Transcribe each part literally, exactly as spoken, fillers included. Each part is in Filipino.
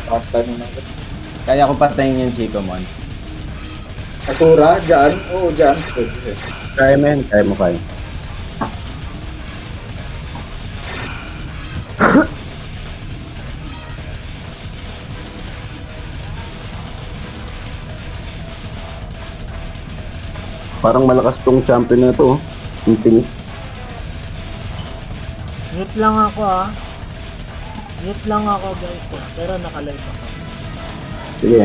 Patayin na. Kaya ko patayin yung Chico Mon. Asura, dyan. Oo, dyan. Kaya mo yan, kaya mo kaya. Parang malakas tong champion na to, oh. Infinite. Mute lang ako ah. Mute lang ako guys ah. Pero nakalive ako. Sige.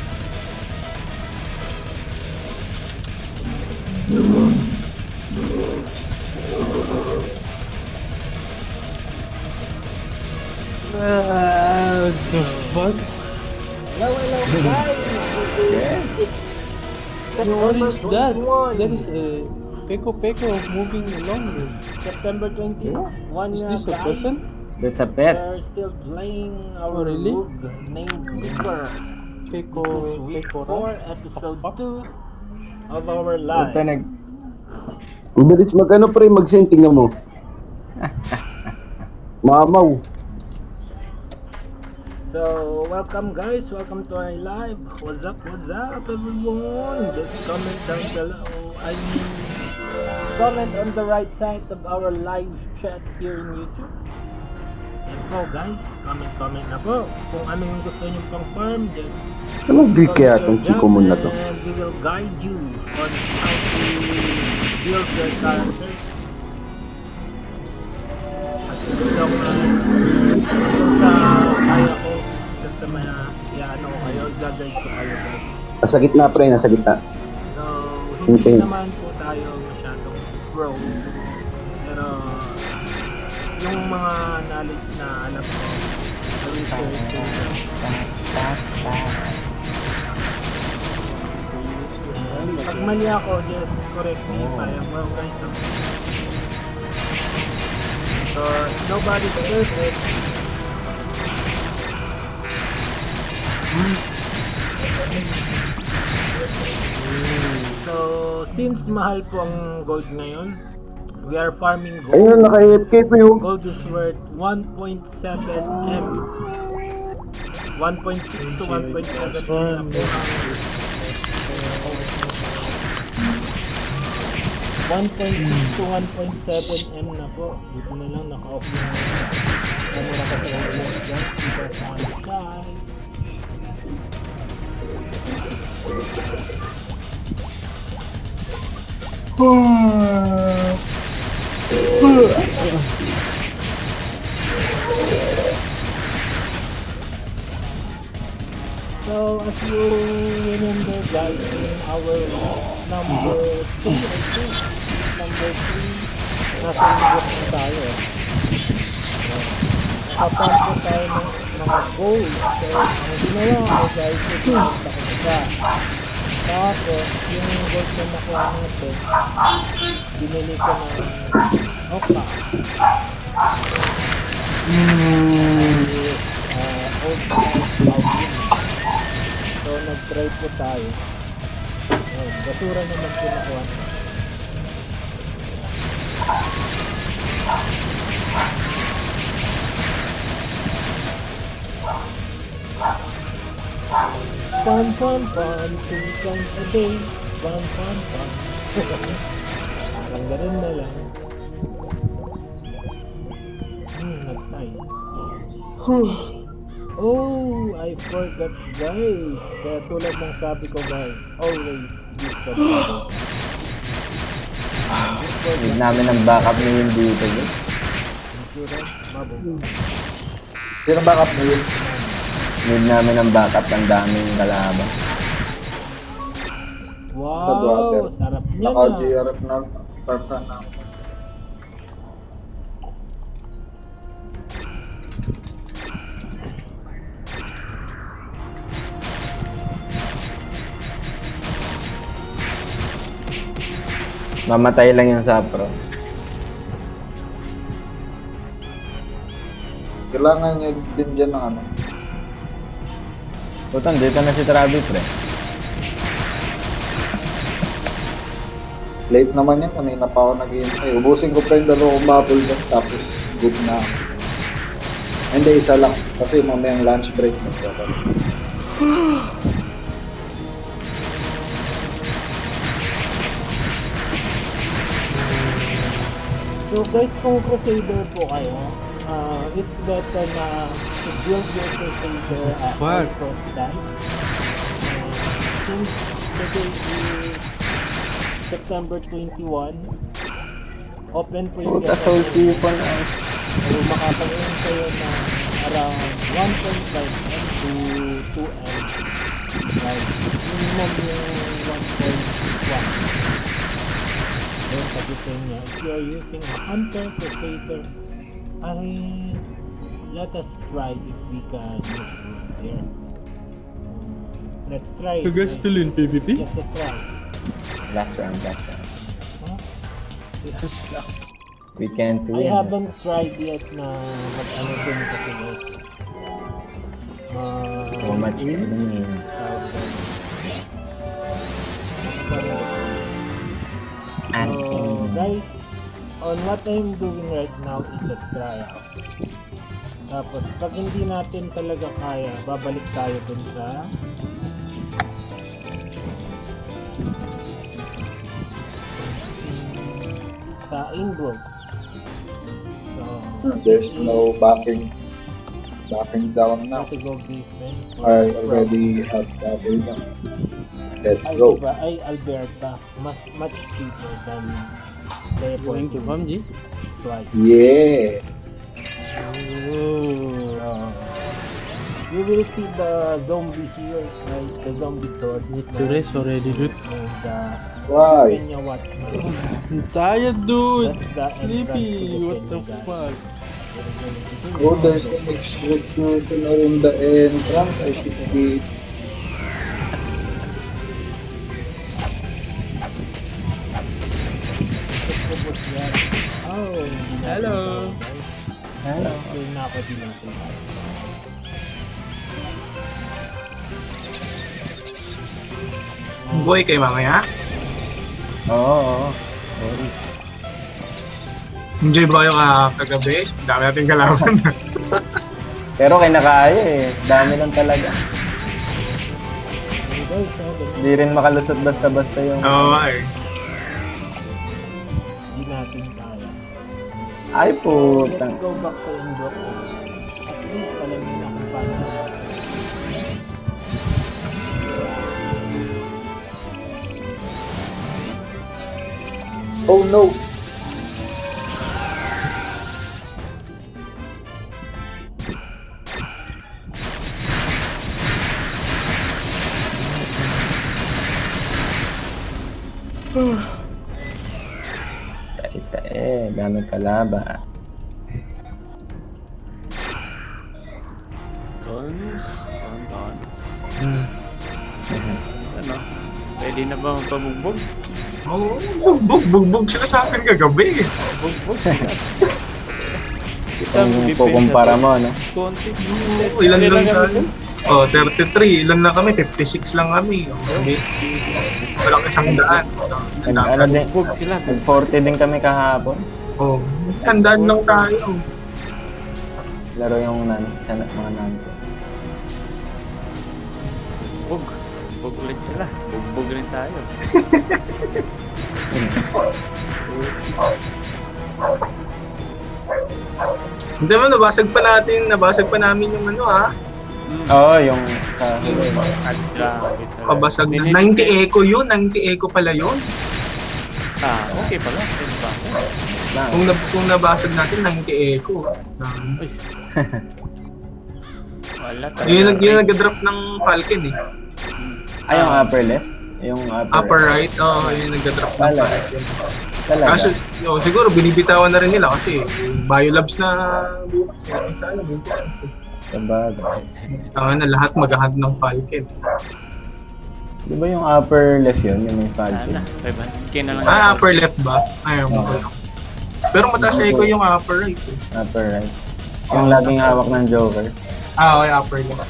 What the fuck? Hello, hello guys! Yes. What is that? That is a Peko Peko moving along. September twenty-one Is this a guys. person? That's a pet. We're still playing our Oh, really? rogue named Vicar. Peko This is week Peko four, Ra? episode two of our live. Puta nag... Ang bilis mag-ano pre, mag-senting mo. Mamaw. So, welcome guys, welcome to our live. What's up, what's up everyone? Just comment down below. I mean, comment on the right side of our live chat here in YouTube. And po guys, comment, comment na po. Kung ano yung gusto nyo pang farm, just Anong geek kaya itong comment Chico your Mon na job to? and we will guide you on how to build your characters. At gusto ko na sa kaya ko sa mga iano ko kayo, gagawin ko kayo guys. Nasa gitna pre, nasa gitna. So, hindi Okay. naman po tayo masyadong pro. Pero, yung mga knowledge na alam ko, I will share it to you. And pag mali ako, just correct me if I am wrong guys. So, nobody's perfect. So, since mahal po ang gold ngayon, we are farming gold. Ayun, naka-F K po yung. Gold is worth one point seven M. one point six to one point seven M na po. one point six to one point seven M na po. Dito na lang naka-off yung camera ko sa ulo. Just because I'm shy. So, as you remember guys, in our number three, I think, number three, nasa libot na tayo. Nakapan po tayo ng mga goals. So, ang ginawa ko guys, ito, nakita ko siya. Tapos, yung gold na nakuha natin, binili ko ng Oka. Mm. Uh, old style plugin. So, nag-try po tayo. Oh, basura naman po nakuha natin. Fun, fun, fun, two times a day. Fun, fun, fun. Parang ganun na lang. Hmm, nag-tie. Oh, I forgot guys. Kaya tulad ng sabi ko guys, always use subscribe. Need namin ng backup na yun dito. Guys. Insurance, mabo. Sino backup mo yun? Need namin ng backup, ang daming kalaban. Sa Dwater. Wow, sarap niya Naka-G na. R F na person na. Mamatay lang yung sapro. Kailangan nyo din dyan ng ano. Putan, dito na si Travis, pre. Late naman yan, kanina pa ako nag-iintay. Ubusin ko pa yung dalawang bubble dyan, tapos good na. Hindi, isa lang. Kasi mamayang lunch break magkakaroon. So guys, kung Crusader po kayo, uh, it's better na to build your Crusader at Fuck. high cost die. Uh, since today is September twenty-first, open po yung Puta, soul sipon. So makapag-earn kayo na around one point five M to two M. Like, minimum yung one point one. Then sagutin niya, if you are using a Hunter Crusader, ay let us try if we can use it here. Let's try it. You guys still in PvP? Just a try. Last round, last round. Huh? We can't I win. haven't tried yet na mag-ano din kasi guys. Uh, So much enemy. And So guys, on what I'm doing right now is a tryout. Tapos pag hindi natin talaga kaya, babalik tayo dun sa sa ingrowth. So There's no backing. Backing down now. to go defense. I already have double now. Let's Ay, go. diba? Ay, Alberta. Mas, much cheaper than the Going to airport. P U B G? Twice. Yeah. So, you will see the zombie here, right? The zombie sword. Need to rest already, dude. And uh, Why? Kenya Watchman. I'm tired, dude. That's the Sleepy. What entrance the to the Kenya fuck? guy. Oh, there's an extracurricular in the entrance. I should be. Tapos yan. Oh, hindi natin Hello. kaya, guys. Hello. Okay, na ako din natin. Boy kay mamaya. Oo, oo. Sorry. Enjoy ba kayo ka kagabi? Dami nating kalaban. Pero kinakaya eh. Dami lang talaga. Okay, guys, ah, ganun. Hindi rin makalusot basta-basta yung... Oo eh. Hindi natin kaya. Ay Let's putang. go back to Indoor. At least alam niyo na kung paano. Oh no! Tae eh. Dami kalaban. Tons, tons. Ano? Pwede na ba magpabugbog? Oo, bugbog, bugbog sila sa akin kagabi. Bugbog sila. Kung kukumpara mo, no? Konti. Oo, ilan lang tayo? Oh, thirty-three. Ilan lang kami? fifty-six lang kami. Okay. Walang isang daan. Nag, ano din, Bugbog sila. nag forty din kami kahapon. Oh, isang daan lang tayo. Laro yung nan, sana, mga nanso. Bug. Bug ulit sila. Bugbog rin tayo. Hindi mo, nabasag pa natin, nabasag pa namin yung ano ha. Oo, yung sa huli. At grabe talaga. Pabasag na. Minit- ninety echo yun, ninety echo pala yun. Ah, okay pala. Ano ba? Lang. Kung, nab kung nabasag natin, ninety echo. Um, Uy. Wala talaga. yun yung yun nag-drop ng Falcon eh. Ay, yung upper left? Yung upper, Upper right, oo, oh, yun yung nag-drop ng Wala. Falcon. Talaga. Kaso, oh, siguro binibitawan na rin nila kasi yung Biolabs na bukas na sana bukas. Sabagay. Tama na lahat maghahag ng Falcon. Di ba yung upper left yun? Yung may Sana. Falcon? five hundred K na lang. Ah, upper left ba? Ayaw mo. Oo. Pero mataas echo yung upper right. eh. Upper right. Yung laging hawak ng Joker. Ah, okay, upper left.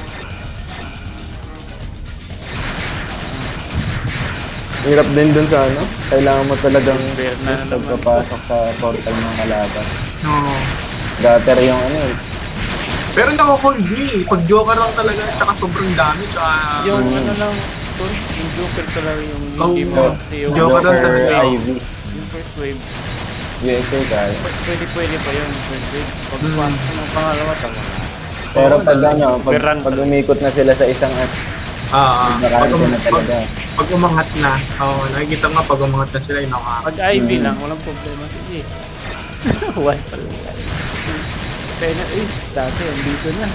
Hirap din dun sa ano? Kailangan mo talagang Bear na naman. pagpapasok sa portal ng kalaban. Oo. Gutter yung ano eh. Pero nako-hold me. Pag Joker lang talaga, tsaka sobrang dami, tsaka... Yung ano lang, tol, yung Joker talaga yung Oh, hindi mo. Yung Joker lang Joker, talaga. Ivy, yung first wave. U S A ka. P- Pwede pwede pa yun, first wave. Pag Hmm. pasok ng pangalawa, tama na. Pero Oo, pag talaga. ano, pag, Berrant pag talaga. umikot na sila sa isang at, Ah, pag, nakaraan um, na pag, talaga. pag umangat na, oh, nakikita nga pag umangat na sila, yung naka... Pag I V Mm. lang, walang problema. Sige. Why pala? Kaya na, eh, dati, andito na.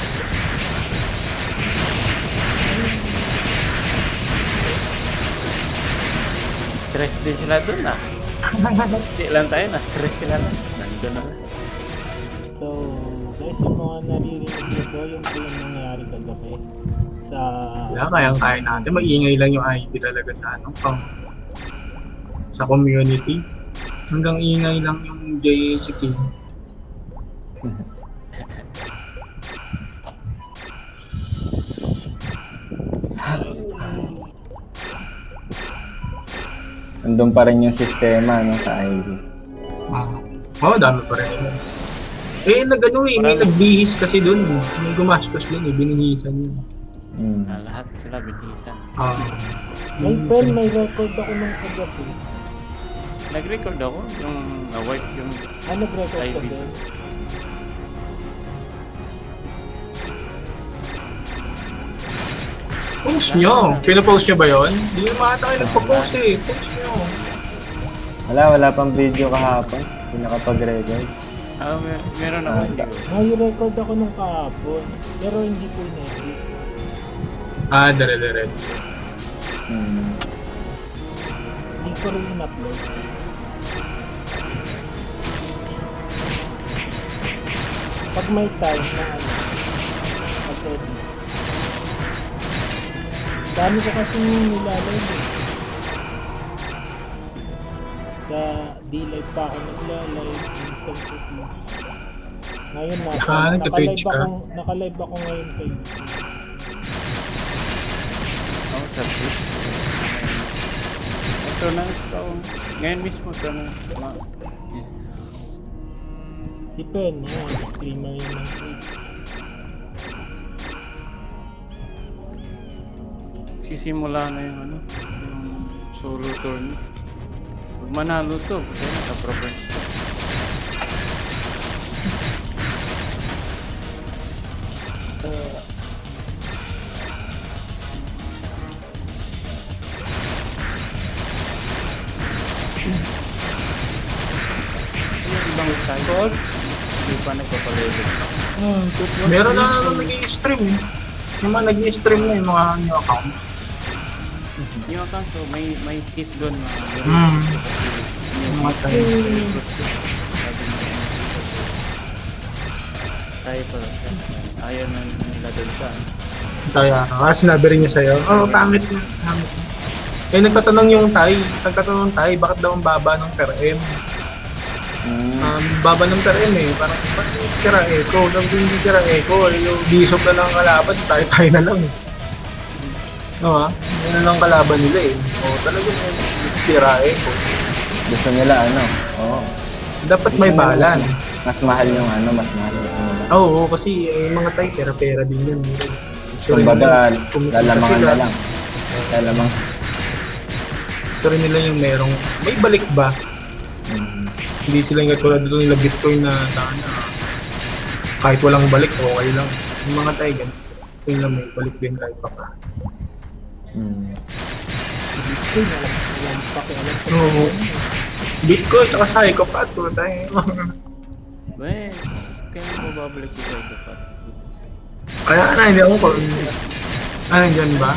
Stress din sila dun ah. Hindi lang tayo, na-stress sila lang. Nandun na. So, guys, yung mga naririnig niyo po, yung po yung nangyari kagabi sa... Wala, kayang kaya natin. Maingay lang yung I P talaga sa ano, pang... sa community. Hanggang ingay lang yung J C K. Andun pa rin yung sistema no, sa Ivy. Ah. Oo, oh, dami pa rin. Eh, nag-ano eh, may nagbihis kasi dun. May gumastos dun eh, binihisan yun. Mm. Na lahat sila binihisan. Ah. May pen, may record ako nung kagabi. Nag-record ako yung na-wipe yung Ah, nag-record I ka V. din? Post nyo! Pinapost nyo ba yun? Hindi naman ata kayo nagpo-post eh. Post nyo. Wala, wala pang video kahapon. Hindi nakapag-record. Ah, mer- meron ako hindi ko. May record ako nung kahapon, pero hindi ko in-edit. Ah, dire-dire. Mm. Hindi ko rin in-upload. Pag may time na ano, pag-edit. Dami ko kasi nilalay eh. Sa D-Live pa ako nagla-live, minsan sa T V. Ngayon na, Ah, nagka-Twitch naka-live ka? ako, naka-live ako ngayon sa YouTube. Ako sa Twitch. Ito na ito. Ngayon mismo ito na. Ma- yeah. Si Pen, yan, streamer yun ng Twitch. Sisimula na yung ano, yung solo tournament. Pag manalo to, kaya naka-progress to. Yung ibang title, hindi pa nagpapalevel. Hmm, meron na naman nag-i-stream eh. Yung mga nag-i-stream na yung mga new accounts. Yung account, so may may tip doon na Hmm. Yung mga tayo. tayo pa siya. Ayaw na nila doon sa Kaya, ah, sinabi rin niya sa'yo, oh, pangit na, pangit na. Eh, nagtatanong yung Tay, nagtatanong Tay, bakit daw ang baba ng per M? Mm. Um, baba ng per M eh, parang, parang sira echo, daw hindi sira echo, eh, yung bishop na lang ang kalaban, tayo-tayo na lang eh. No ha? Yan na lang kalaban nila eh. O, talagang sira echo. Gusto nila ano? Oo. Dapat may balance. Mas mahal yung ano, mas mahal yung nila. Oo, oh, kasi eh, mga Tay, pera-pera din yan. So, Kumbaga, kumita lalamangan sila. na lang. Lalamang. Gusto rin nila yung merong, may balik ba? Mm. Hindi sila yung katulad dito nila Bitcoin na sana kahit walang balik, okay lang. Yung mga Tay, ganito. Yung lang may balik din kahit pa pa. Mm. Bitcoin, alam, alam, pakialam sa Oo. Bitcoin, tsaka psychopath, po tayo. well, kaya mo babalik si Psychopath. Kaya na, hindi ako kung ano dyan ba?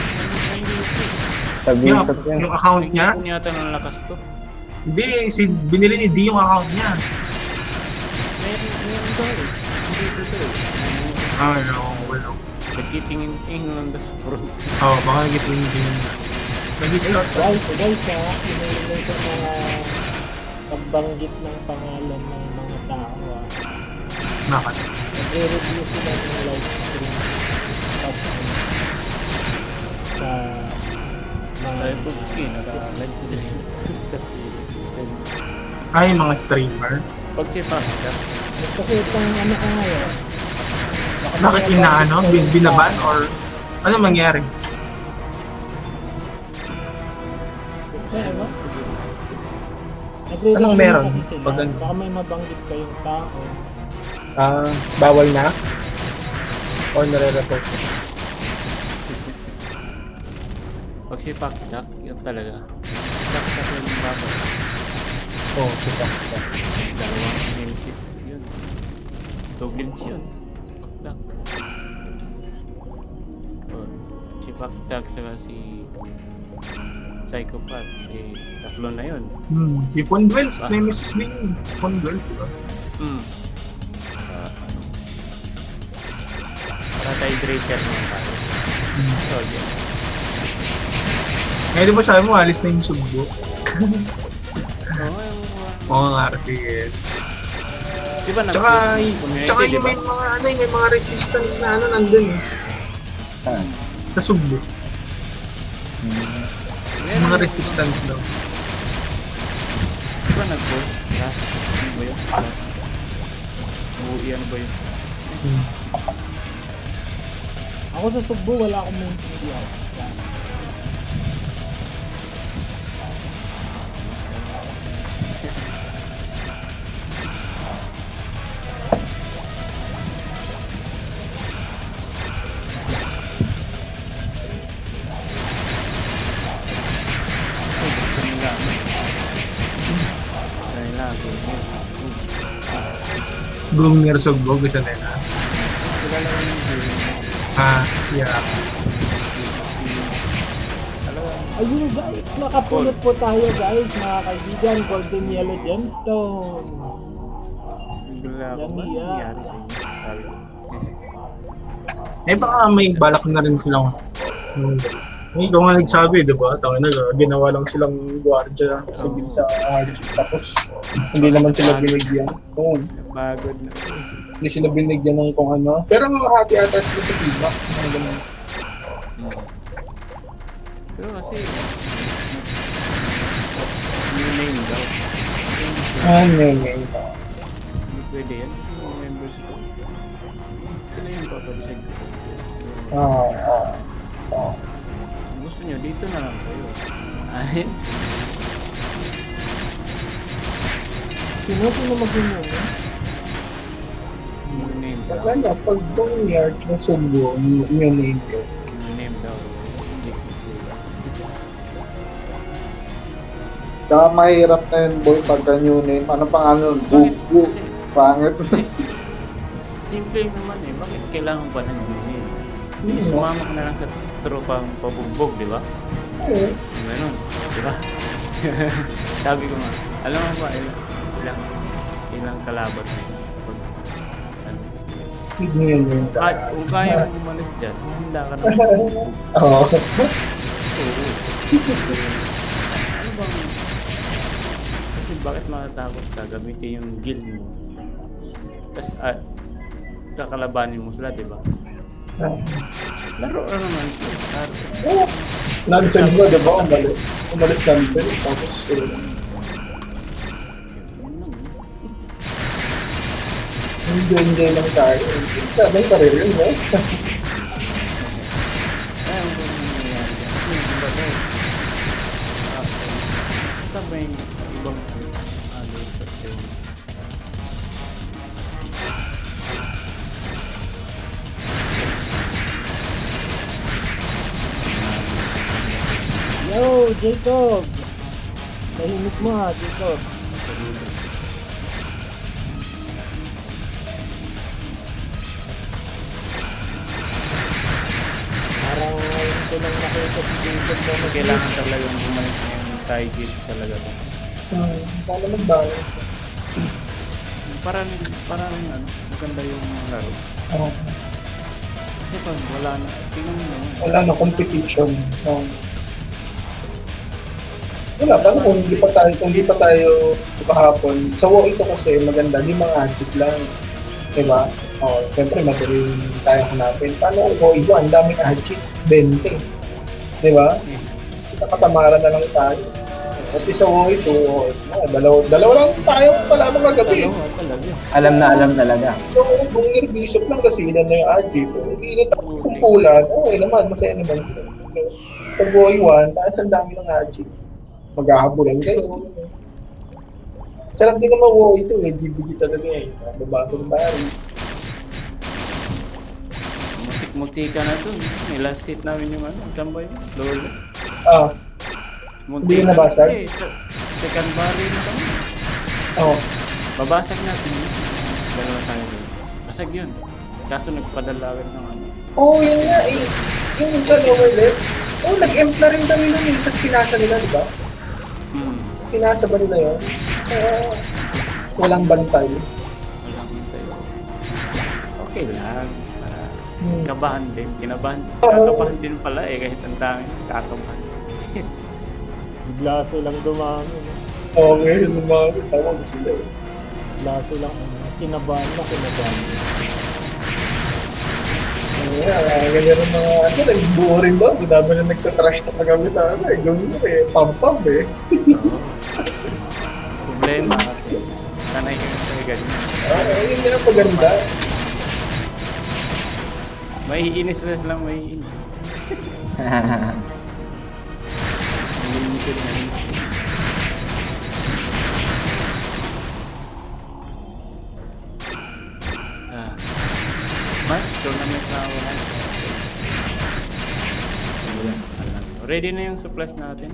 Sabi Yung, sa yan. yung account niya? Kung yata ng lakas to. Hindi, si, binili ni D yung account niya. Meron, meron to eh. Hindi ito to eh. Ah, no, wala. Nagtitingin-tingin lang das bro. Oo, oh, baka nag-itin din. Nag-scout ka. Guys, guys ha, iniinay sa mga pagbanggit ng pangalan ng mga tao ha. Nakat. Nag-review sila ng live stream pag ano, sa mga Tayo po skin, naka-live stream. Tapos send. Ay, mga streamer. Pag si Pasta, kasi itong ano ko ngayon, Bakit inaano? Bin binaban or ano mangyari? Eh, ano? Nagre-review Anong meron? na kasi sila. Pag ano? Baka may mabanggit kayong tao. Ah, bawal na? Or nare-report? Pag si Pakdak, yun talaga. Si Pakdak yun yung babay. Oo, oh, kita. Dalawang nemesis yun. Goblins yun. Pakdak. Oh, si Pakdak saka si Psychopath. Eh, tatlo na yun. Hmm, si Fondwells, Ah. nemesis din yun. Fondwells, diba? Hmm. Uh, ano? Para tayo breaker naman tayo. So, yeah. Eh, di ba sabi mo, alis na yung sugbo? Oo, yung mga... Oo nga kasi. Di ba Tsaka, nag-post community, tsaka di yung ba? may mga, ano, yung may mga resistance na ano nandun eh. Saan? Sa sugbo. Meron Mga yung- resistance daw. Di ba nag-post? Last, ano ba yun? Last. Uwi, ano ba yun? Hmm. Ako sa Sugbo, wala akong maintindihan. Yan. Ay, gusto nila. ano? Gusto nila, Gomez. Gumir sugbo, gusto nila. Kilala ko yung Gomez. Ah, siya. Ayun guys, nakapulot po tayo guys, mga kaibigan, Golden Yellow Gemstone. Wala ko ba? Yan, yeah. Nangyari sa inyo. Sabi ko. Eh, baka may balak na rin silang. Hmm. Eh, ikaw nga nagsabi, di ba? Tawag na, ginawa lang silang gwardiya civil sa hardship. Tapos, hindi naman sila binigyan. Oo. Pagod na. Hindi sila binigyan ng kung ano. Pero hati ata sila sa feedback. Mga ganun. Hmm. Pero kasi, new name daw. Ah, yun, yun. Hindi pwede yan. Yung members ko. Sila yung paparisig ko. Ah, ah, ah. Kung gusto nyo, dito na lang kayo. Ay, Sino sino mag-inom? new name daw. Pag ano, pag itong yard na sugbo, yung name yun. New name daw. Hindi ko sure. Tsaka mahirap na yun, boy, pagka new name. Ano pangalan? Bakit? Bubu. Kasi, Pangit. simple naman eh. Bakit kailangan pa ng new name? Hindi, sumama ka na lang sa tropang pabugbog, di ba? Oo. Ganun, di ba? Sabi ko nga, alam mo ba, ilang, ilang, ilang kalaban mo? Pag, ano, Hindi yun yun. kahit kung kaya mo umalis dyan, handa ka na. Oo. Oo. Ano bang, kasi bakit matatakot ka gamitin yung guild mo? Tapos, ah, kakalabanin mo sila, di ba? Laro na naman ito. Laro. Nonsense ba, di ba? Umalis. Umalis nonsense. Tapos, yun. Yun lang, eh. Enjoy-enjoy lang tayo. Sabi ka rin yun, no? Kaya ang kung nangyayari dyan. Kasi yung iba daw. ah, Basta may ibang ano sa team. Yo, Jacob! Tahimik mo ha, Jacob. Parang ngayon ko lang nakita si Jacob na mag- Kailangan talagang bumalik na yung tie guilds talaga to. Hmm, paano mag-balance? Para rin, para rin ano, maganda yung laro. Oo. Kasi pag wala na, tingnan mo naman. Wala na competition. Um, wala, paano kung hindi pa tayo, kung hindi pa tayo kahapon. Sa W O ito kasi maganda, di mga magic lang. Diba? Oh, siyempre madali tayo hanapin. Paano kung W O iba, ang daming magic, twenty. Diba? Eh, Kita katamaran na lang tayo. At isa mo ito, ah, dalawa, dalawa lang tayo pala mga kagabi. Dalawa talaga. Alam na alam talaga. So, kung Bishop lang kasi ilan na yung Aji. Hindi na kumpulan. Okay naman, masaya naman. Pag buhay one, tayo ang dami ng Aji. Maghahabulan kayo. Sarap din naman buhay ito eh. G B D talaga eh. Babago ng bari. Mutik-mutik ka na to. May last seat namin yung ano, tambay. Lolo. Ah. Hindi na nabasag? Eh, second barry na kami. Oo. Oh. Babasag natin yun. Dalawa tayo yun. Basag yun. Kaso nagpadalagan ng ano. Oo, oh, yun nga eh. Yung sa lower left. Oo, oh, nag-emp na rin kami nun. Tapos pinasa nila, di ba? Hmm. Pinasa ba nila yun? Uh, walang bantay. Walang bantay. Okay lang. Para hmm. kabahan din. Kinabahan. Oh. Kakabahan din pala eh. Kahit ang dami. Kakabahan. Bigla silang dumami. Oo, oh, ngayon naman. Tawag sila eh. Bigla silang ano, kinabahan na kinabahan. Yeah, ganyan ang mga ano, nagbuo rin ba? Dami na nagtatrash na kami sa ano eh. Gawin nyo eh, pam-pam eh. Problema kasi. Sanay kayo sa ganyan. Ah, yun nga paganda. May inis na lang, may inis. Limited na inis. Ah. March, tournament na ako na. Ready na yung supplies natin.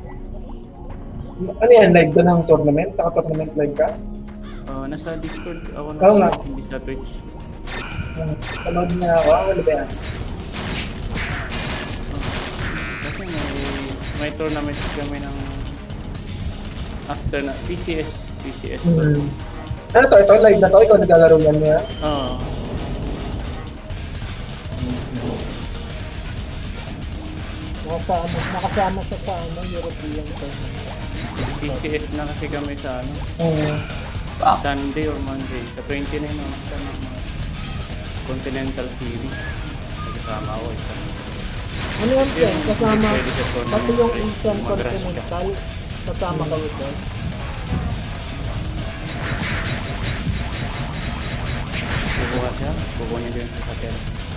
Ano yan, live ka ng tournament? Naka-tournament live ka? Uh, nasa Discord ako na, Oo nga. hindi sa Twitch. Hmm. Panood niya ako, ah, wala ba yan? Kasi may, may tournament kami ng after na P C S. P C S. Hmm. Ano to? Ito, live na to? Ikaw naglalaro yan niya? Oo. Nakasama, nakasama siya sa ano, European tournament. P C S na kasi kami sa ano, Hmm. Sunday or Monday. Sa twenty-nine na sa mga Continental Series. Nagkasama ako isa. Ano yan, Ken? Kasama, Pwede sa tournament, pati yung eh. Eastern Mag-rush ka. Continental, kasama kayo doon. Bubukas siya, kukunin ko yung sasakyan.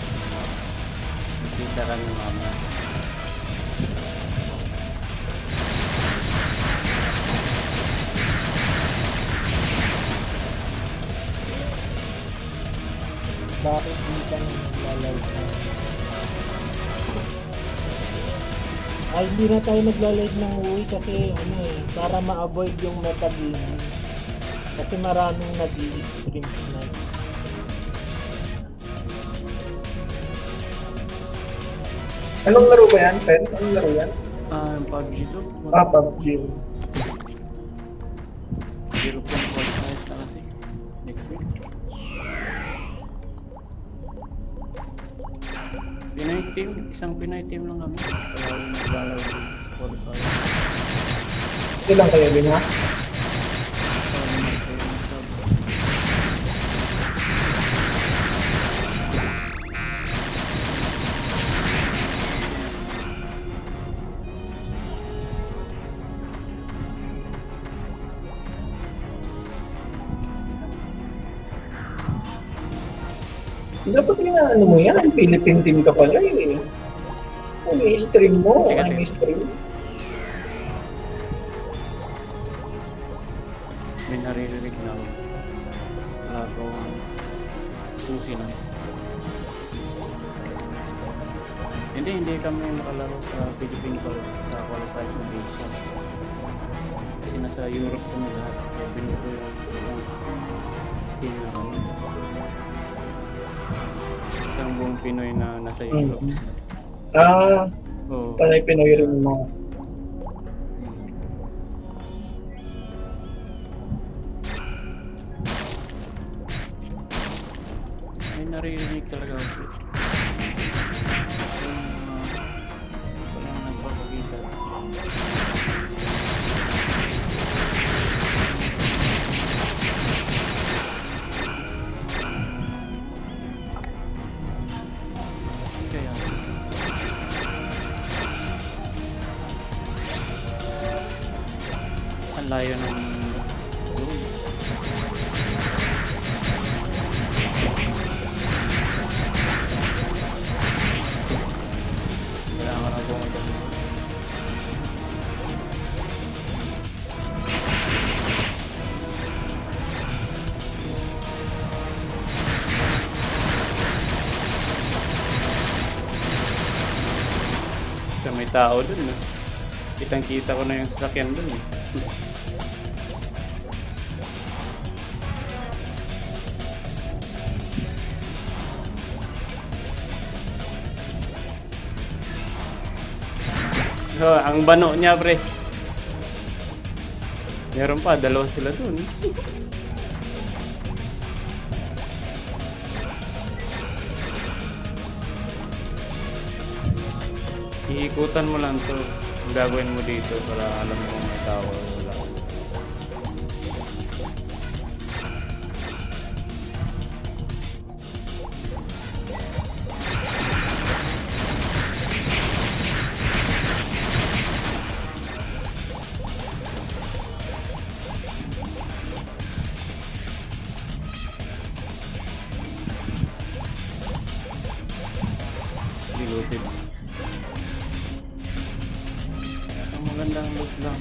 Nakita kami mama. Bakit hindi ka nagla-live na? Ay, hindi na tayo nagla-live ng uwi kasi ano eh, para ma-avoid yung metagaming. Kasi maraming nag-i-stream tonight. Anong laro ba yan, Pen? Anong laro yan? Ah, yung P U B G to. Ah, P U B G. European qualifiers na kasi. Next week. Pinoy team, isang Pinoy team lang kami. Kaya yung naglalaro sa qualifiers. Ilang kayo din ha? Kaya yung nasa yung sub. Dapat yung ano mo yan, Philippine team ka pala eh. Ano yung stream mo? Sige, Ano sige. yung stream? May naririnig na ako. Wala akong pusin na. Hindi, hindi kami nakalaro sa Philippine qual- sa qualifiers ng Asia. Kasi nasa Europe kami lahat. Kaya binuto yung yung team na kami. Isang buong Pinoy na nasa Europe. Ah, Oo. panay Pinoy rin mo. May naririnig talaga ako. Yung, uh, walang nagpapakita. Kaya, Ang layo ng zone. Kailangan na pumunta. May tao dun, no? Kitang kita ko na yung sasakyan dun, eh. So, ang bano niya, pre. Meron pa, dalawa sila dun. Iikutan mo lang to. Ang gagawin mo dito para alam mo kung may tao o wala. Diluted. Magandang look lang.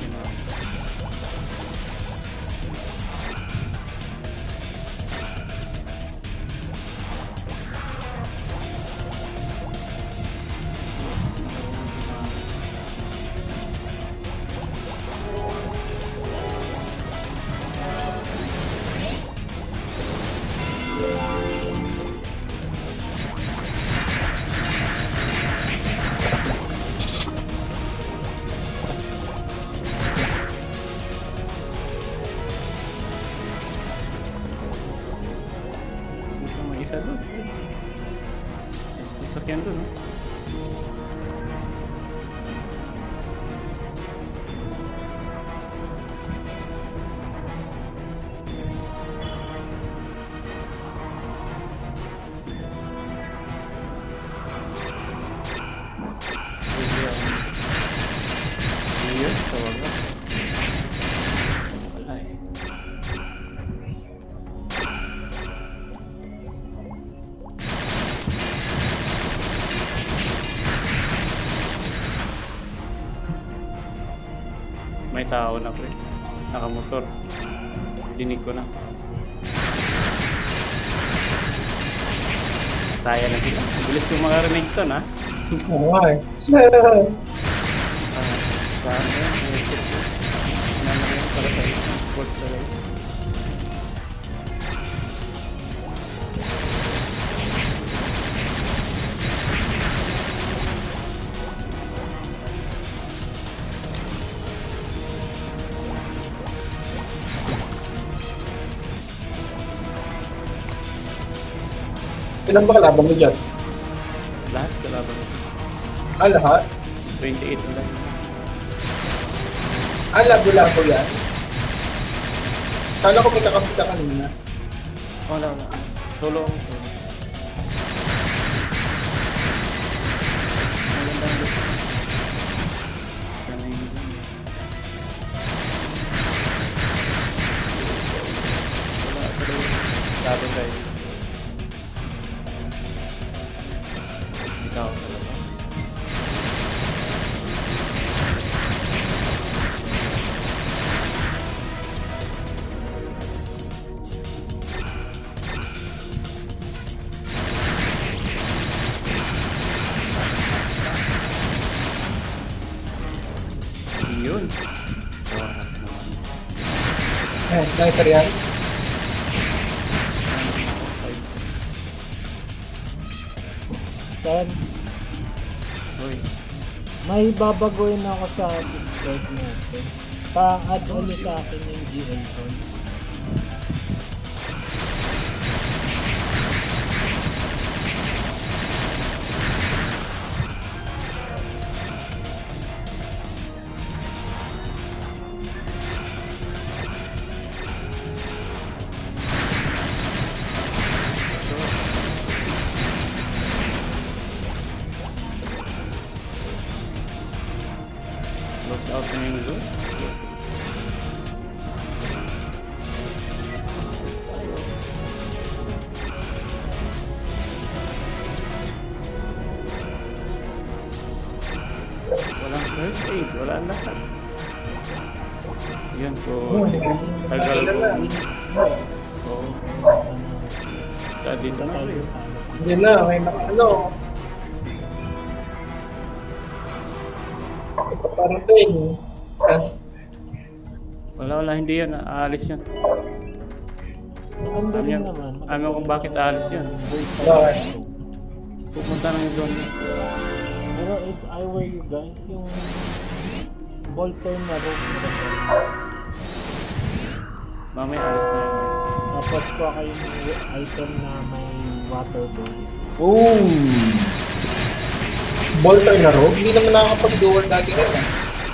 Isa doon. Mas sasakyan doon, no? Iya, sa wagas. Wala eh. May tao na, pre. Nakamotor. Dinig ko na. Taya na sila. Bilis ko makarinig to, na? Oo nga eh. Saan na yan? Ano na yan para sa isang sports talaga. Ilan ba kalaban mo dyan? Lahat kalaban. Ah, lahat? twenty-eight lang. Ah, labo-labo yan? Kala ko may kakampi ka kanina. Wala, wala. Solo ako, solo. Magandang look. Yan na yung zone. Wala, pero laban tayo. Ikaw sa labas. Yun. So, as naman. Eh, sniper yan? Then, Uy. may babaguhin ako sa Discord natin. Pa-add ulit sa akin yung G L call. Close out na yung zone. aid, wala lahat. Yan po, tagal po. Oo. Kaya dito na rin. Hindi na, may naka ano. Ipaparating. Wala, wala, hindi yan. Aalis yan. Ang galing naman. Alam kung bakit aalis yan. Bakit? Pupunta ng zone. Pero if I were you guys, yung ball turn na rope na Mamaya alis na yan. tapos kuha kayo ng item na may water ball. Oh! Bolter na rogue? Hindi naman nakakapag-dual dagger yun eh.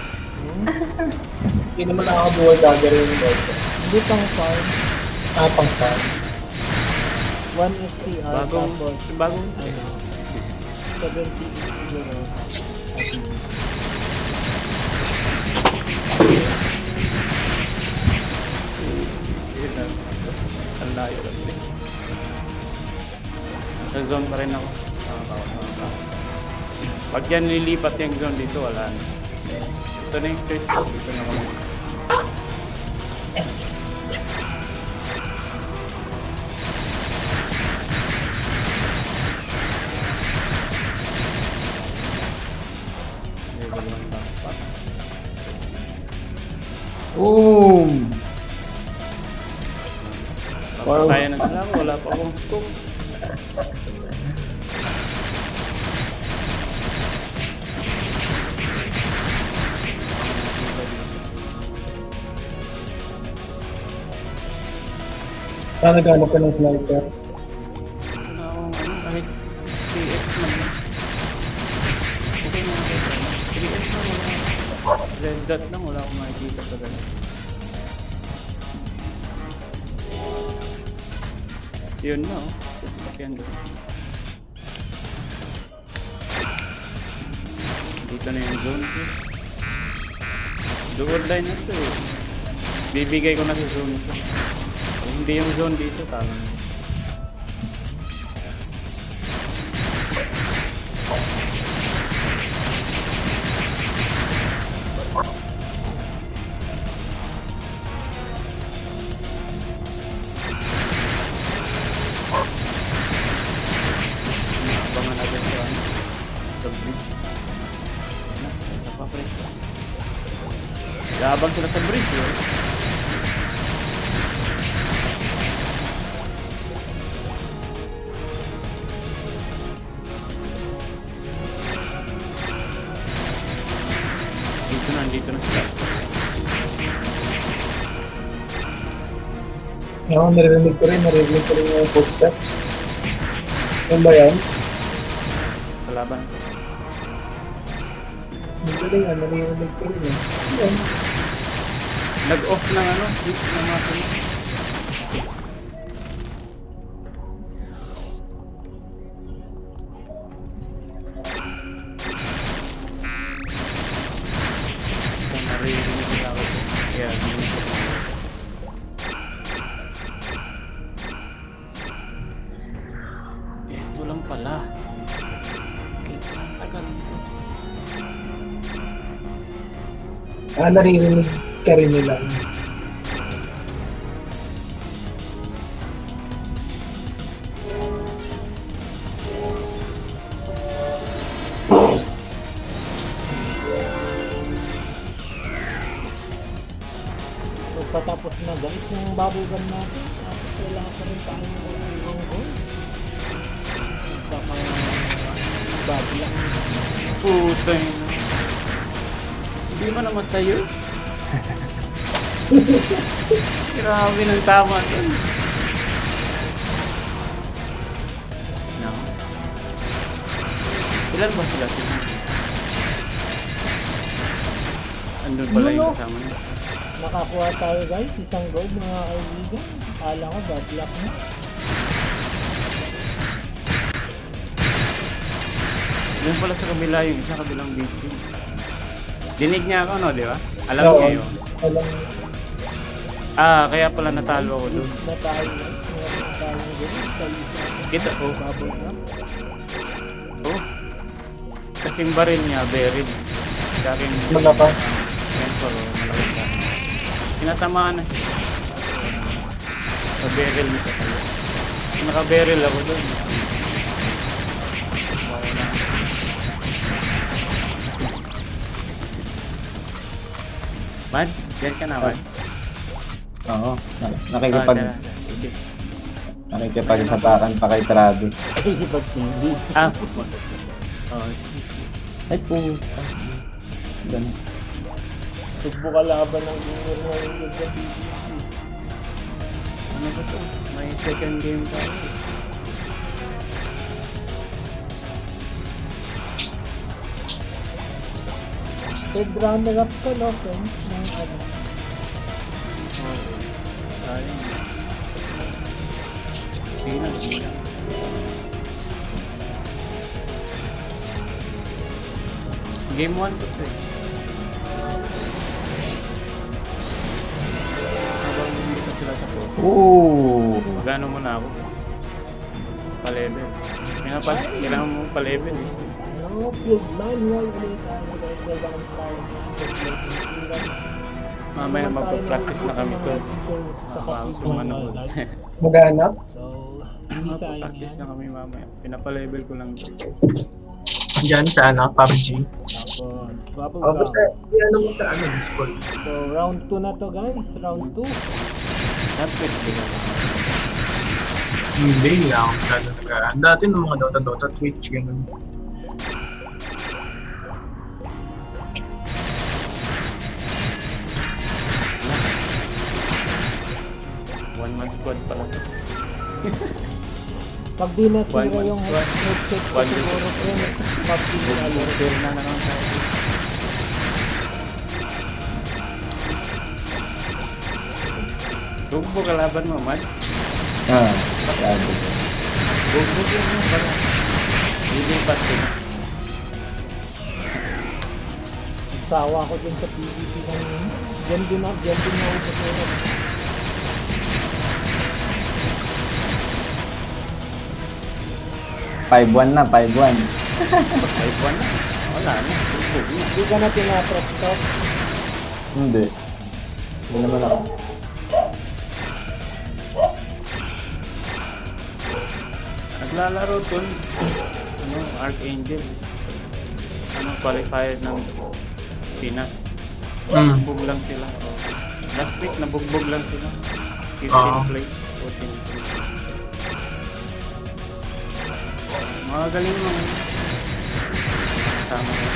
Hindi naman nakakapag-dual dagger yun yung bolter. Hindi pang farm, Ah, pang fan. one S T R Bagong, tapos bagong, ano, seventy siguro. ang layo lang din. Sa zone pa rin ako. Pag yan nilipat yung zone dito, wala na. Ito na yung first zone, dito na kami. Boom! Kaya na sila, wala pa akong scope. Paano gano'n ka ng sniper? Wala akong ano, kahit three X man lang. Okay na ako. three X man lang. Red dot lang, wala akong makikita sa ganun. Yun na, oh. Sasakyan doon. Dito na yung zone ko. Dual line na ito eh. Bibigay ko na sa zone ko. Kung hindi yung zone dito, tama. Abangan natin sa ano, sa bridge. Na, isa pa pre. Labang sila sa bridge eh. Dito na, dito na sila. Ako, naririnig ko rin, naririnig ko rin yung footsteps. Ano ba yan? Kalaban. Ang galing nga, naririnig ko rin eh. Yan. Nag-off ng ano, switch ng mga tuloy. Ito naririnig nila ako. Kaya, hindi ko. Ito lang pala. Okay, tagal nito. Ah, naririnig ka rin nila. So patapos na guys yung bubble gum natin, tapos wala pa rin tayo yung goal. Baka bubble lang. Puta yun. Hindi man naman tayo. Grabe ng tama dun. No. Ilan ba sila? Andun pala yung kasama niya. Nakakuha tayo guys, isang gold mga kaibigan. Akala ko bad luck na. Yun pala sa kabila yung isa kabilang victim. Dinig niya ako, no, di ba? Alam Oo. niya yun. Alam, Ah, kaya pala natalo ako doon. Na tayo guys, meron na tayong gold sa isa. Kita ko. Bubble gum. Oh. Kasing baril niya, buried. Sa akin, Malakas. sensor, oh, malakas sa akin. Tinatamaan na siya. Sa barrel nito kayo. Naka-barrel ako doon. Wow na. Mads, diyan ka na, Mads. Oo, na- nakikipag, Ah, tara, sige. nakikipagsapakan pa kay Travis. Ah, oh, sige. Ay po. Ganun. Tugbo ka laban ng gamer ngayon dyan sa P V P. Ano ba to? May second game pa. Third runner-up ka, no, friends? Ng ano. Oh, ayun. Sige na, sige na. Game one to to eh. Habang hindi pa sila sa post. Ooh. Magano muna ako. Pa-level. Pinapas, kailangan mo pa-level eh. No, field manual ulit tayo guys. Kailangan tayo ng Mamaya magpa-practice na kami to. sa Nakapagos yung manood. Maghanap. So, hindi sayang Magpa-practice yan. na kami mamaya. Pinapa-level ko lang to. Diyan sa ano, P U B G. Tapos, bubble Oh, gum. basta, ano mo sa ano, Discord. So, round two na to guys. Round two. Netflix din ako. Hindi lang ako masyado nag-aan. Dati nung mga Dota Dota, Twitch, gano'n. One man squad pala to. Pag di na One sira man yung squad. headset ko One siguro man friend, P U B G nilalaro. Fair na naman tayo. Tugbo kalaban mo, man. Ah, Travis. Tugbo yun mo pala. Hindi pa sila. Sawa ko din sa P V P kanina. Diyan din na, diyan din na ako sa five one na, five one. Five one na. Wala na. Tugbo yun. Hindi ka na tinatrap stop. Hindi. Hindi naman ako. Naglalaro dun. Ano, Archangel. Ano, qualifier ng Pinas. Mm. Nabugbog lang sila. Last week, nabugbog lang sila. fifteen Ah. place, fourteen place. Mga galing mo. Kasama ko.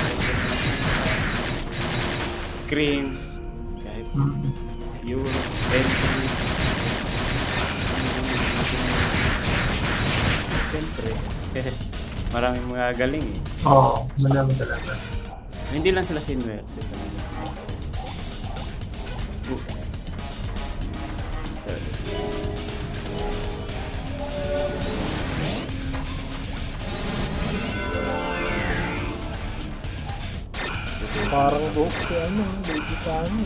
Creams. Kahit Mm. Euro, Bentley. Siyempre. Maraming mga galing eh. Oo, madami talaga. Hindi lang sila sinuwerte. Uh. Parang buhok si ano, baby Tani.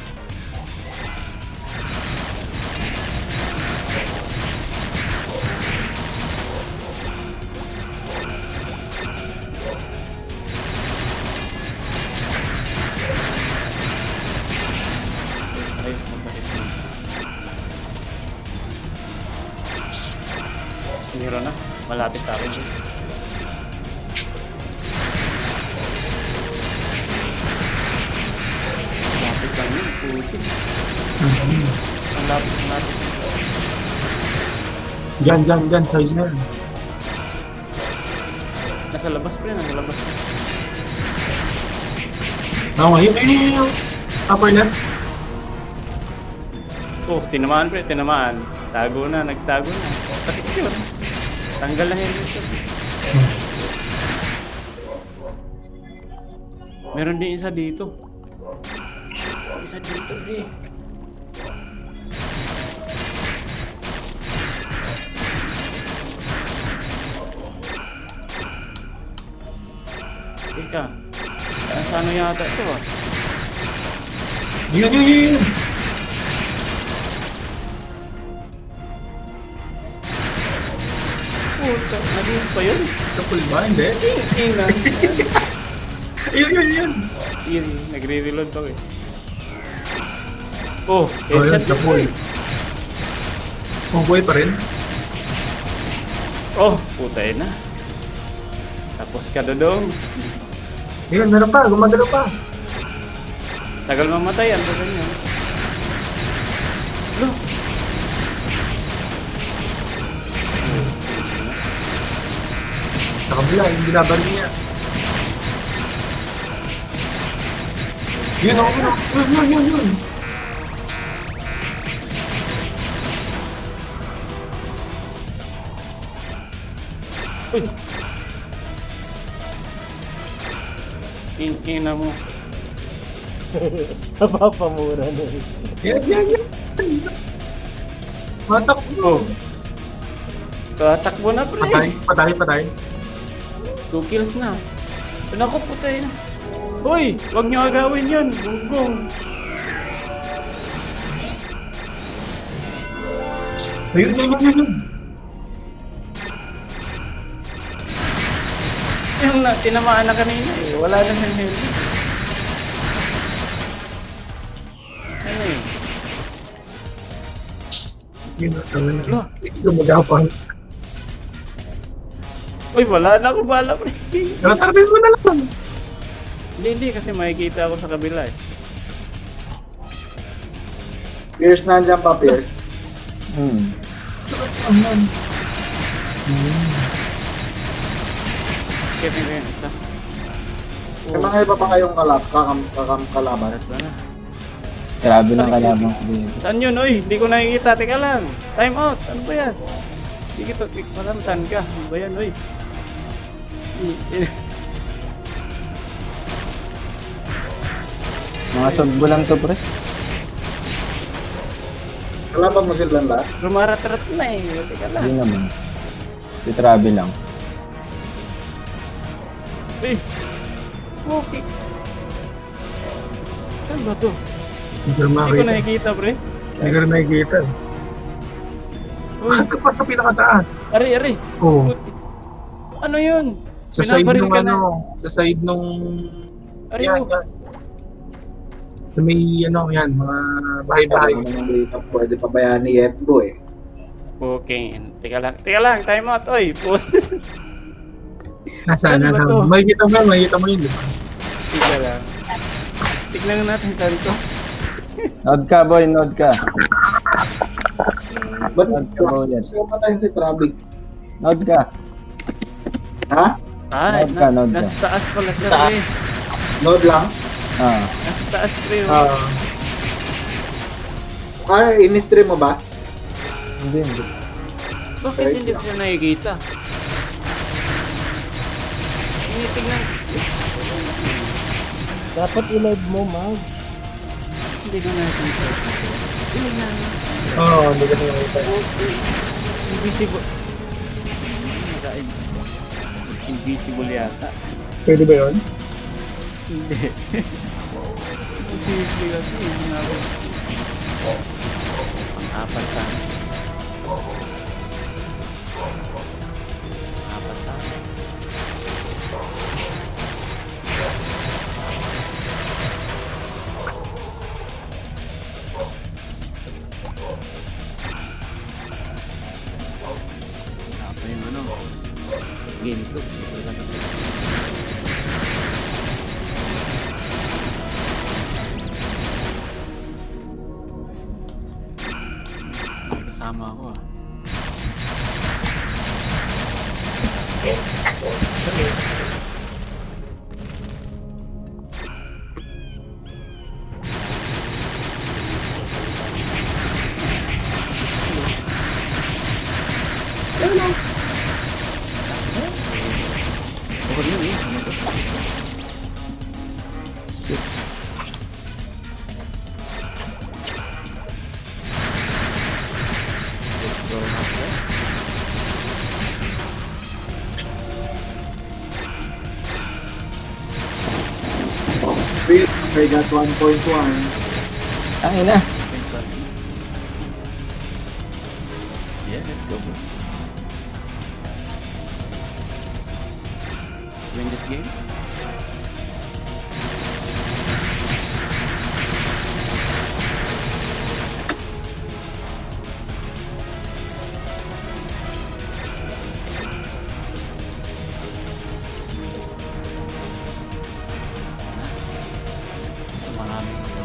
Ayos mo balik mo. Hero na. Malapit sa akin. Malapit lang yun. Puti. Ang lapit, ang lapit. Diyan, diyan, diyan, side na yan. Nasa labas pa rin. Nasa labas pa. Oo, yun, yun, yun, yun. Upper left. Oh, tinamaan pre. Tinamaan. Tago na. Nagtago na. Sakit yun. Tanggal na helmet yun. Meron din isa dito. Isa dito, eh. Teka. Nasa ano yata ito ah. Yun, yun, yun, yun. Puta, nag-iis pa yun? Sa pool ba? Hindi. Tingnan. Yun, yun, yun. Yun, nagre-reload pa eh. Oh, Oh, yun, headshot the boy. Oh, boy pa rin. Oh, putay na. Tapos ka, Dodong. Ayun, meron pa, gumagalaw pa. Tagal mamatay, ano ba ganyan? Lo! Sa kabila, yung binabari niya. Yun, oh, yun, oh. Yun, yun, yun, yun. Uy! Ina mo. Napapamura na eh. Yan, yan, yan. Matak Oh. mo. Tatakbo na, pre. Patay, patay, patay. Two kills na. Naku, putay na. Hoy! Huwag niyo agawin yun. Gunggong. Ayun, yun, yun, yun, yun. Yung na, tinamaan na kanina eh. Wala na siyang helmet. Ano yun? Yun, yun, Lo. yun. Lumagapang. Uy, wala na ako bala, pre. Pero tarapin mo na lang. Hindi, hindi. Kasi makikita ako sa kabila eh. Pierce nandiyan pa, Pierce. Hmm. Kaya nila yun, isa. May mga iba pa kayong kalap, kakam, kakam kalaban. Barat ba na? Grabe ng kalabang ko dito. Saan yun? Uy, hindi ko nakikita. Teka lang. Time out. Ano ba yan? Hindi kita. Hindi ko alam saan ka. Ano ba yan? Uy. I- i- Mga sugbo lang to, pre. Kalaban mo silang lahat. Rumarat-rat na eh. Teka lang. Hindi naman. Si Travel lang. Uy. Okay. Saan ba to? Hindi ko Hindi ko makakita. nakikita, pre. Hindi ko na nakikita. Uy. Bakit ka pa sa pinakataas? Ari, ari. Oo. Puti. Ano yun? Sa side Binabaril nung ka na. ano, sa side nung... Ari, Yan, oh. yan. Sa may ano, yan, mga bahay-bahay. Kaya naman dito, pwede pabayaan ni Yetbo eh. Okay. Teka lang. Teka lang. Time out. Uy. Nasaan, Saan ba nasaan? to? Makikita mo yan, makikita mo yun, di ba? Teka lang. Tignan natin saan to. Nod ka, boy. Nod ka. Ba't Nod ka, boy. gusto mo patayin si Travic? Nod ka. Ha? Ah, Nod ka, na, nod ka. nasa taas pala siya, Taas. pre. Load lang? Ah. Nasa taas, pre. oh. Ah, Ay, in-stream mo ba? Hindi, hindi. Bakit hindi ko siya nakikita? Tinitignan. Dapat i-live mo, Mag. Hindi ko nakikita. Tingnan. oo, hindi ko na nakikita. Invisible. Nakain. Invisible yata. Pwede ba yun? Hindi. Invisible kasi. Hindi na ako. Ang apat sa akin. Apat sa akin. Apa yung ano? Ginto. Kasama ako ah. Bukod yun eh. Sumagot. Let's go after. I got one point one. Ang ina. Yeah, let's go bro. Let's win this game.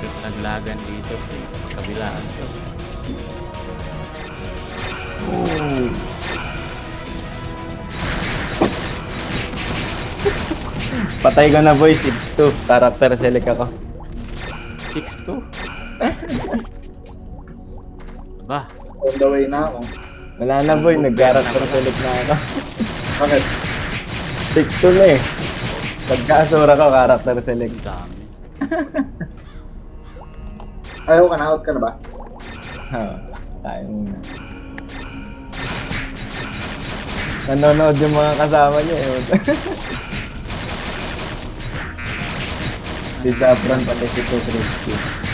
naglagan dito. Kabilaan ko. Oh. Patay ko na boy, six two. Character select ako. six two? Ba? On the way na ako. Wala na boy, nag-character select na ako. Bakit? six two na eh. Pagka-asura ko, character select. Dami. Ayaw ka na, out ka na ba? Ha, tayo muna. Nanonood yung mga kasama niya eh. Si Saffron pati si Crispy.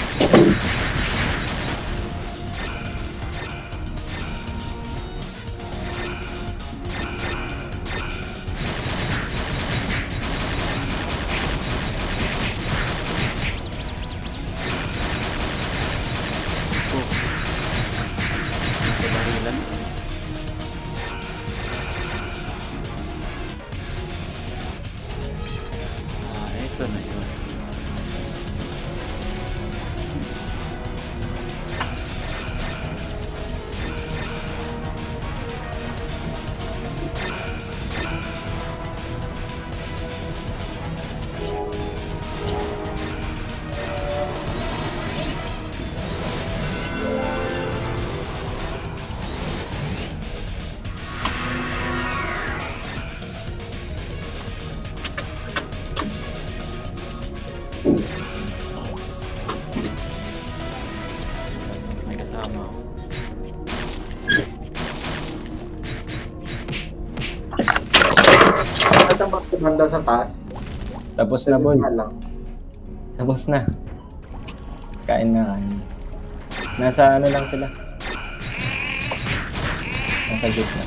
Barilan. Ah, ito na yun. May kasama ako. At ang pagkumanda sa taas. Tapos na boy. Na lang. Tapos na. Kain na kain. Nasa ano lang sila. Nasa gitna.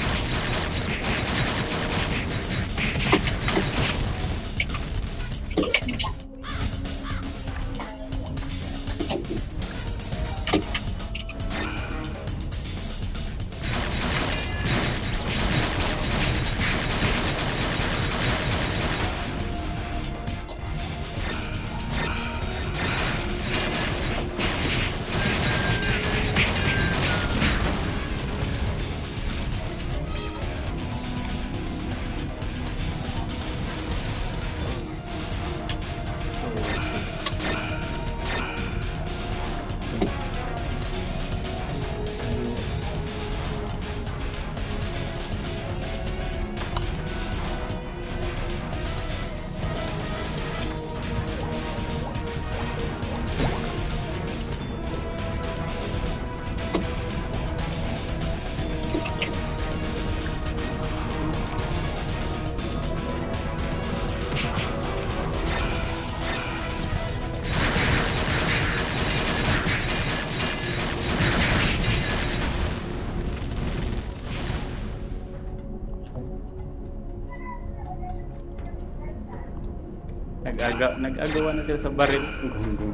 Nag-aga, nag-agawa na sila sa baril. Gunggong.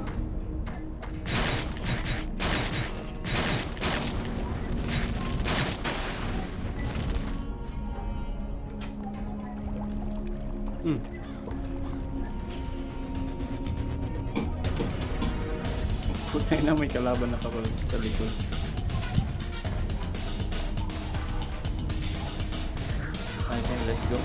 Hmm. Putay na, may kalaban na kapag sa likod. Okay, let's go.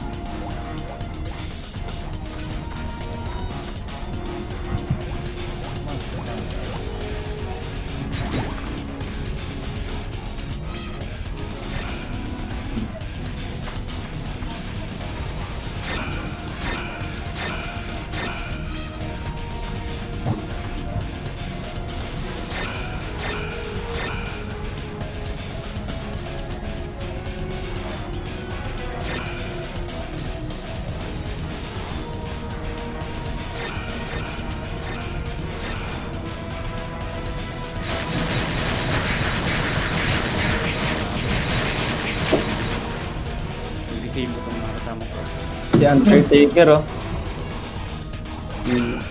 Save mo itong mga kasama ko. Si Undertaker oh. Hmm.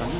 na.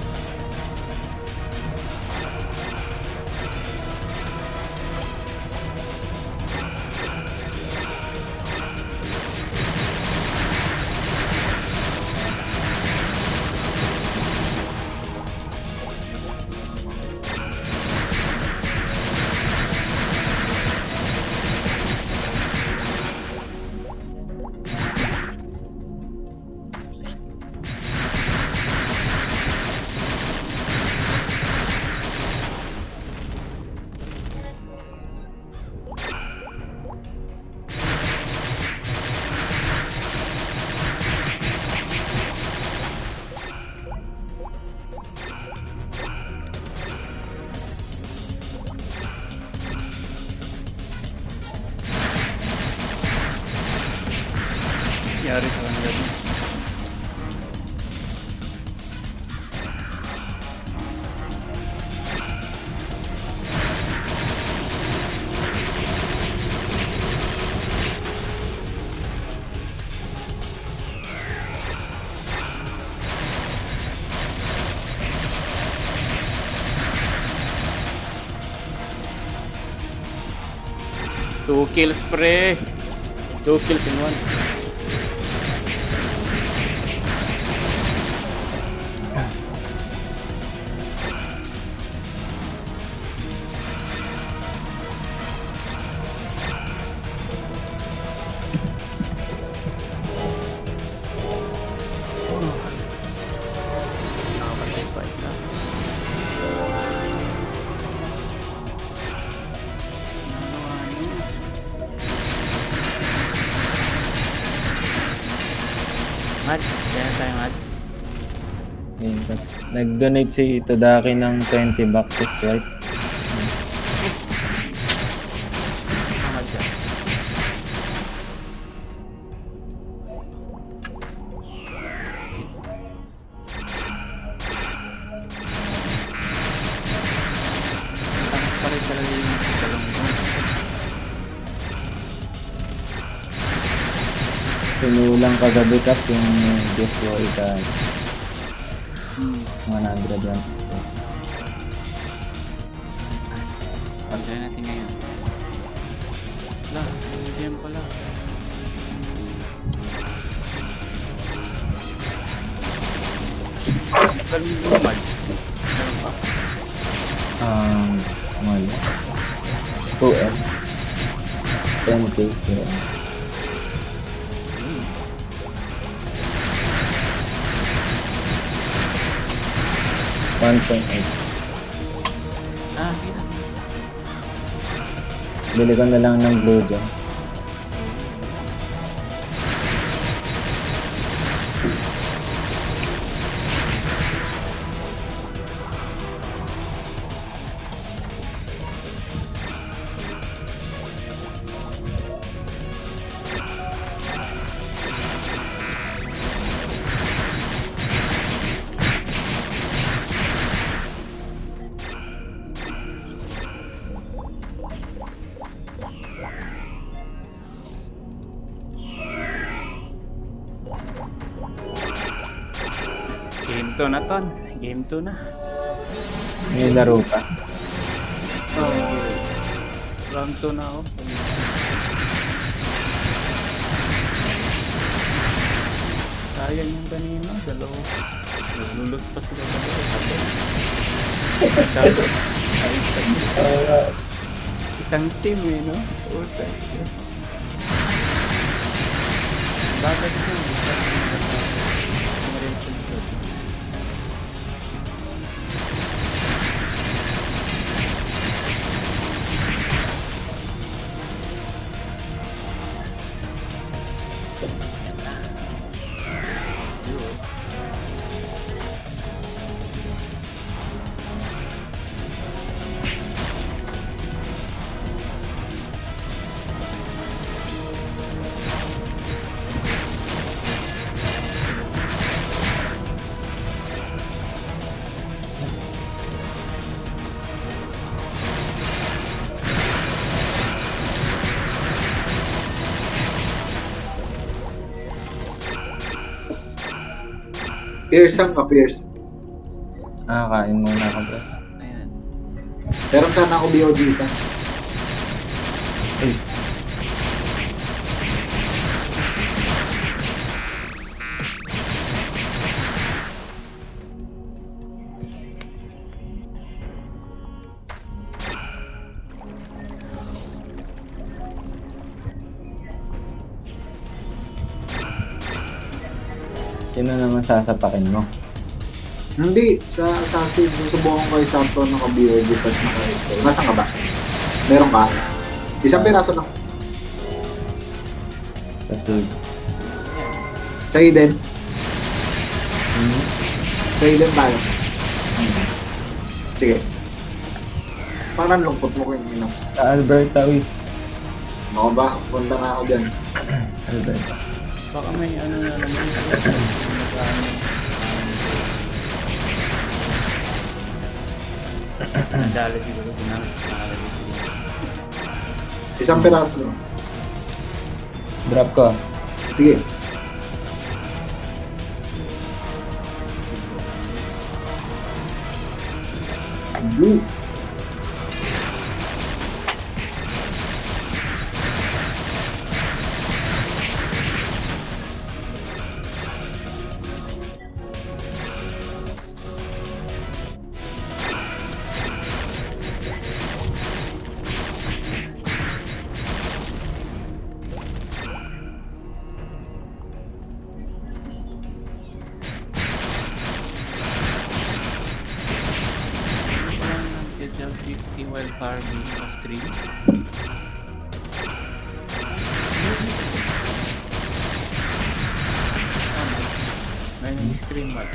Yari sa kanila din. Two kills pre. Two kills in one. Mads, kaya tayo Mads. Ayun, nag-donate si Todaki ng twenty boxes, right? Mads yan. Tapos palit talaga yung talong mo. Sinulang kagabi Kap yung Joshua ika one hundred yan. Pagdala natin ngayon. Wala, hindi pala. Galing mo Mads. Meron pa. Um, wala. two M. ten K. Yeah. one point eight. Ah, sige na. Bili ko na lang ng blue dyan. Game two na ton. Game two na. May laro pa. Oh, round two na ako. Sayang yung kanina. Dalawa. Naglulot pa sila dalawa. Sabi. Isang team eh, no? Puta. Bakit siya? Pierce ang ka, Pierce. Ah, kain muna ako bro. Ayan. Meron ka na ako B O G isa. Uy. Sino naman sasapakin mo? Hindi, sa assassin, susubukan ko yung sample ng B O G tapos naka-ito. Nasaan ka ba? Meron ka? Isang piraso lang. Sa save. Sa Eden. Hmm? Sa Eden tayo. Sige. Parang lungkot mo ko yung ino. Sa Alberta, uy. Ako ba? Punta na ako dyan. Alberta. Baka may ano na naman. Nadali siguro ginamit sa nakalagay. Isang piraso lang. Drop ko. Sige. Blue. fifty while farming a stream. May stream ba?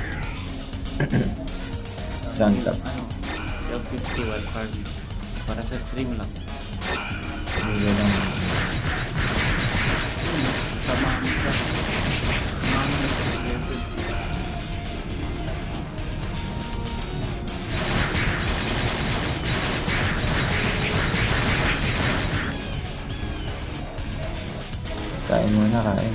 Saan ka? Ano? Job fifty while farming. Para sa stream lang. Hindi lang. Samahan mo ka. Samahan mo ka. Kain muna, kain.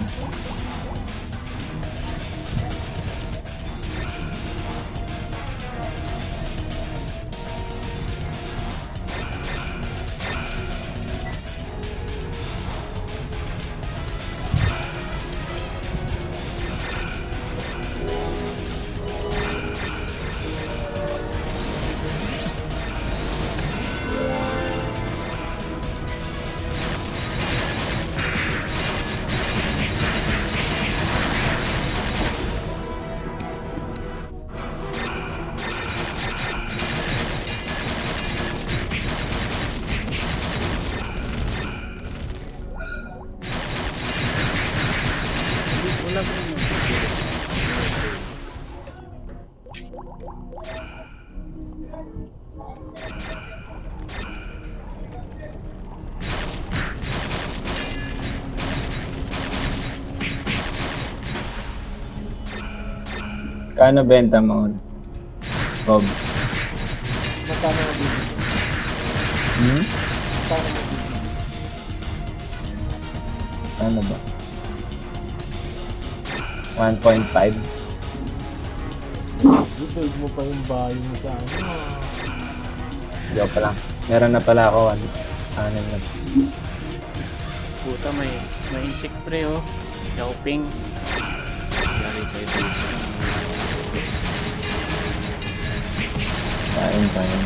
Kano benta mo? Bobs. Magkano mo bibili? Hmm? Magkano mo bibili? Ano ba? one point five. Build mo pa yung bayo mo sa ano. Joke pa lang. Meron na pala ako. Ano, ano na. Puta, may may incheck pre oh. Yauping. Yari kayo dito. Kain, kain.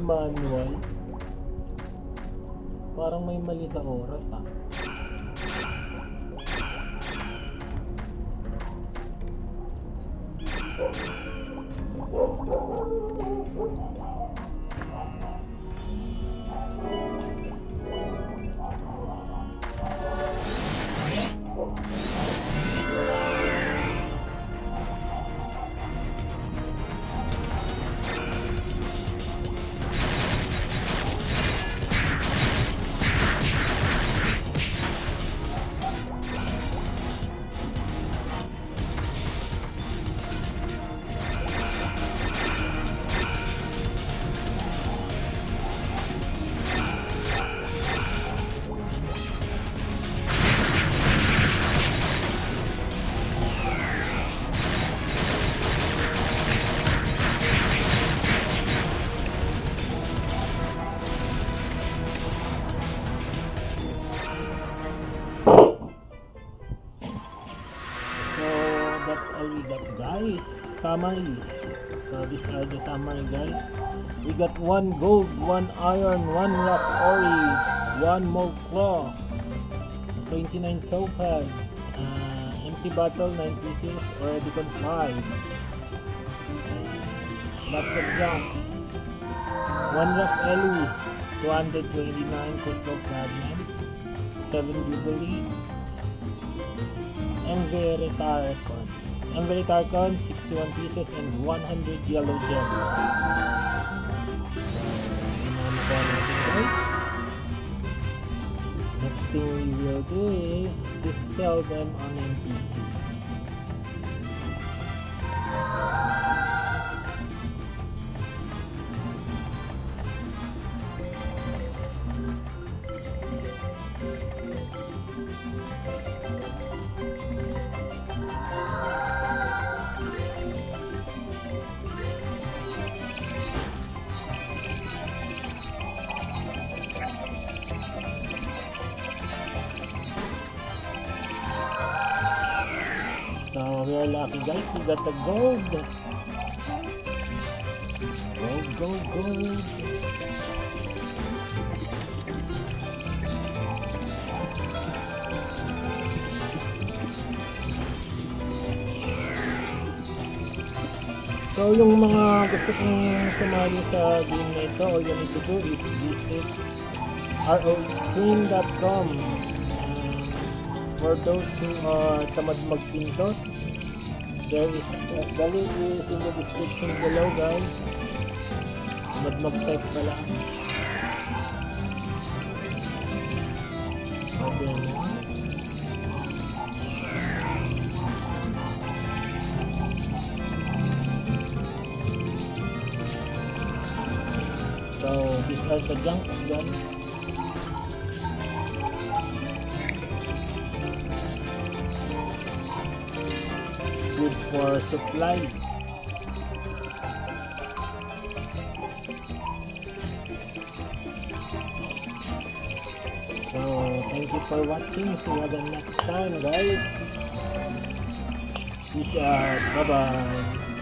manual. Parang may mali sa oras ah. Summary. So these are the summary, guys. We got one gold, one iron, one rough ori, one mold claw, twenty-nine topaz, uh, empty bottle nine pieces, already con five, uh, lots of jumps, one rough elu, two hundred twenty-nine crystal fragments, seven jubilee, and very tarcon. And very tarcon, sixty-one pieces and one hundred yellow gems. Next thing we will do is to sell them on N P C. So we are lucky, guys, we got the gold. Gold, gold, gold. So yung mga gusto kong sumali sa game na ito, all you need to do is visit r o stream dot com. For those who are tamad magpindot, there is uh, the link is in the description below, guys. Tamad mag-type pala. Okay. So these are the junks, guys. Good for supply. So thank you for watching. See you again next time, guys. Peace out. Bye bye.